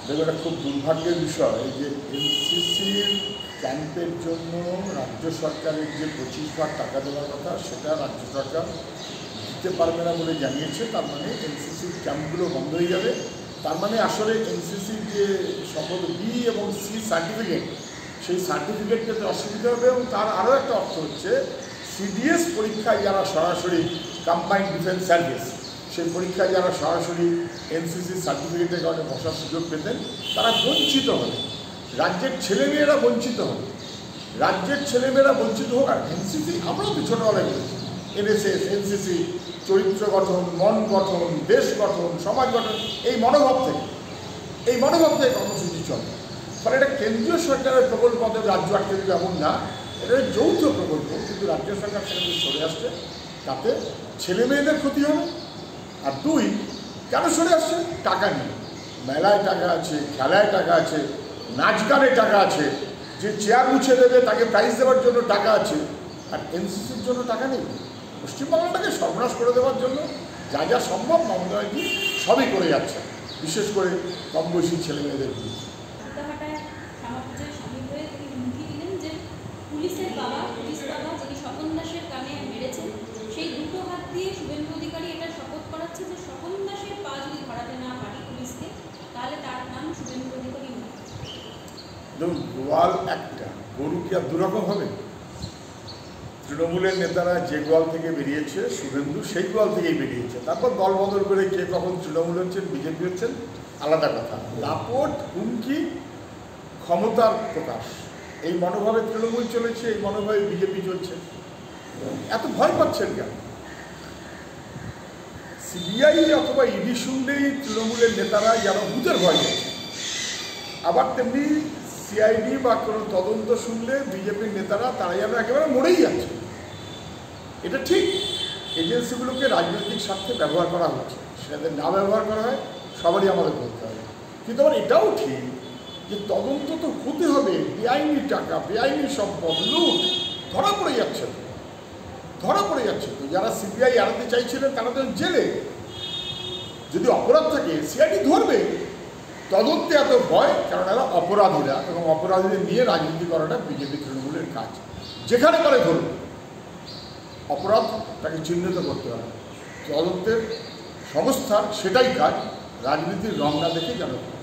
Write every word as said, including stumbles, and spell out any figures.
দেখো, এটা খুব দুর্ভাগ্যের বিষয় যে এনসিসির ক্যাম্পের জন্য রাজ্য সরকারের যে পঁচিশ ভাগ টাকা দেওয়ার কথা সেটা রাজ্য সরকার দিতে পারবে না বলে জানিয়েছে। তার মানে এনসিসির ক্যাম্পগুলো বন্ধ হয়ে যাবে। তার মানে আসলে এনসিসির যে সকল বি এবং সি সার্টিফিকেট, সেই সার্টিফিকেট পেতে অসুবিধা হবে। এবং তার আরও একটা অর্থ হচ্ছে সিডিএস পরীক্ষায় যারা সরাসরি কম্বাইন্ড ডিফেন্স সার্ভিস, সেই পরীক্ষায় যারা সরাসরি এনসিসির সার্টিফিকেটের কারণে বসার সুযোগ পেতেন, তারা বঞ্চিত হবে। রাজ্যের ছেলেমেয়েরা বঞ্চিত হবে। রাজ্যের ছেলেমেয়েরা বঞ্চিত হোক। আর এনসিসি আমরাও তো ছোটোবেলায় করেছি, এনএসএস, এনসিসি চরিত্র গঠন, মন গঠন, দেশ গঠন, সমাজ গঠন, এই মনোভাব থেকে এই মনোভাব থেকে কর্মসূচি চলে। ফলে এটা কেন্দ্রীয় সরকারের প্রকল্প, রাজ্য আটকে দেবে এমন না, এটা যৌথ প্রকল্প। কিন্তু রাজ্য সরকার সেখানে সরে আসছে, তাতে ছেলে মেয়েদের ক্ষতি হবে। আর দুই, কেন সরে আসছে? টাকা নেই। মেলায় টাকা আছে, খেলায় টাকা আছে, নাচ গানে টাকা আছে, যে চেয়ার মুছে দেবে তাকে প্রাইজ দেওয়ার জন্য টাকা আছে। আর এনসিসির জন্য টাকা নেই। পশ্চিমবাংলাটাকে সর্বনাশ করে দেওয়ার জন্য যা যা সম্ভব মমতা ব্যানার্জি সবই করে যাচ্ছে, বিশেষ করে কম বয়সী ছেলে মেয়েদের বিরুদ্ধে। পুলিশের বাবা পুলিশ বাবা যিনি স্বপন দাসের কানে মেরেছেন, সেই দুটো হাত দিয়ে শুভেন্দু অধিকারী এটা শপথ করাচ্ছে যে স্বপন দাসের পা যদি ধরাতে না পারি পুলিশকে, তাহলে তার নাম শুভেন্দু অধিকারী নয়। দেখুন, গোয়াল একটা, গরু কি আর দুরকম হবে? তৃণমূলের নেতারা যে গোয়াল থেকে বেরিয়েছে, শুভেন্দু সেই গোয়াল থেকেই বেরিয়েছে। তারপর দল বদল করে কে কখন তৃণমূল হচ্ছেন, বিজেপি হচ্ছেন, আলাদা কথা। দাপট, হুমকি, ক্ষমতার প্রকাশ, এই মনোভাবে তৃণমূল চলেছে, এই মনোভাবে বিজেপি চলছে। এত ভয় পাচ্ছেন কেন? সিবিআই অথবা ইডি শুনলেই তৃণমূলের নেতারা যেন ভূতের ভয় যাচ্ছে। আবার তেমনি সিআইডি বা কোনো তদন্ত শুনলে বিজেপির নেতারা তারা যেন একেবারে মরেই যাচ্ছে। এটা ঠিক, এজেন্সিগুলোকে রাজনৈতিক স্বার্থে ব্যবহার করা হচ্ছে। সেটাতে না ব্যবহার করা হয় সবারই আমাদের বলতে হবে। কিন্তু আবার এটাও ঠিক যে তদন্ত তো হতে হবে। বেআইনি টাকা, বেআইনি সম্পদ, লুট ধরা পড়ে যাচ্ছে তো ধরা পড়ে যাচ্ছে তো যারা সিবিআই এড়াতে চাইছিলেন তারা তো জেলে। যদি অপরাধ থাকে সিআইডি ধরবে। তদন্তে এত ভয় কারণ এরা অপরাধীরা, এবং অপরাধীদের নিয়ে রাজনীতি করাটা বিজেপি তৃণমূলের কাজ। যেখানে করে ধরুন, অপরাধ তাকে চিহ্নিত করতে হবে। তদন্তের সংস্থার সেটাই কাজ, রাজনীতির রং না দেখে যেন